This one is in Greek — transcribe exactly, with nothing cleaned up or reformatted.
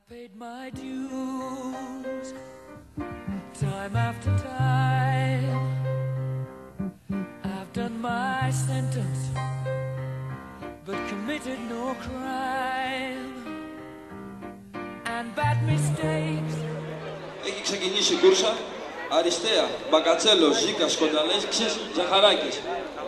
paid my dues, time after time. I've done my sentence, but committed no crime. And bad mistakes. Έχει ξεκινήσει η κούρσα. Αριστεία, Μπακατσέλος, Ζήκας, Κονταλέσκης, Ζαχαράκης.